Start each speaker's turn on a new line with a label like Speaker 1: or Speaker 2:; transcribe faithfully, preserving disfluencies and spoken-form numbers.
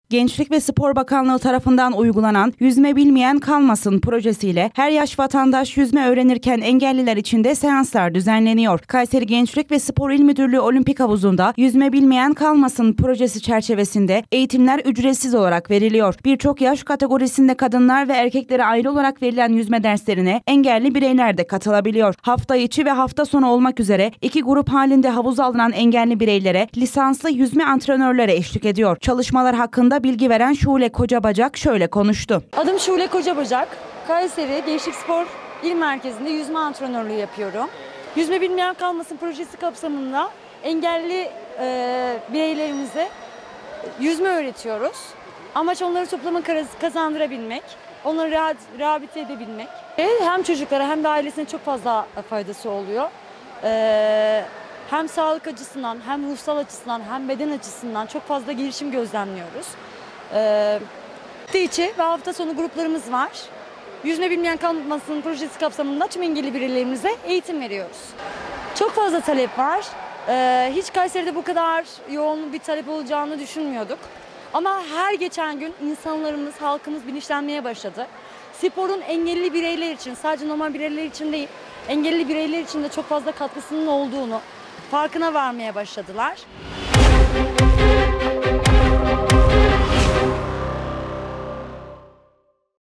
Speaker 1: Gençlik ve Spor Bakanlığı tarafından uygulanan Yüzme Bilmeyen Kalmasın projesiyle her yaş vatandaş yüzme öğrenirken engelliler için de seanslar düzenleniyor. Kayseri Gençlik ve Spor İl Müdürlüğü Olimpik Havuzu'nda Yüzme Bilmeyen Kalmasın projesi çerçevesinde eğitimler ücretsiz olarak veriliyor. Birçok yaş kategorisinde kadınlar ve erkeklere ayrı olarak verilen yüzme derslerine engelli bireyler de katılabiliyor. Hafta içi ve hafta sonu olmak üzere iki grup halinde havuza alınan engelli bireylere lisanslı yüzme antrenörleri eşlik ediyor. Çalışmalar hakkında bilgi veren Şule Kocabacak şöyle konuştu.
Speaker 2: Adım Şule Kocabacak. Kayseri Gençlik Spor İl Merkezi'nde yüzme antrenörlüğü yapıyorum. Yüzme Bilmeyen Kalmasın projesi kapsamında engelli e, bireylerimize yüzme öğretiyoruz. Amaç onları topluma kazandırabilmek, onları rehabilite edebilmek. Hem çocuklara hem de ailesine çok fazla faydası oluyor. E, hem sağlık açısından, hem ruhsal açısından, hem beden açısından çok fazla gelişim gözlemliyoruz. Hafta içi ve hafta sonu gruplarımız var. Yüzme Bilmeyen Kalmasın projesi kapsamında tüm engelli bireylerimize eğitim veriyoruz. Çok fazla talep var. Ee, hiç Kayseri'de bu kadar yoğun bir talep olacağını düşünmüyorduk. Ama her geçen gün insanlarımız, halkımız bilinçlenmeye başladı. Sporun engelli bireyler için, sadece normal bireyler için değil, engelli bireyler için de çok fazla katkısının olduğunu farkına varmaya başladılar.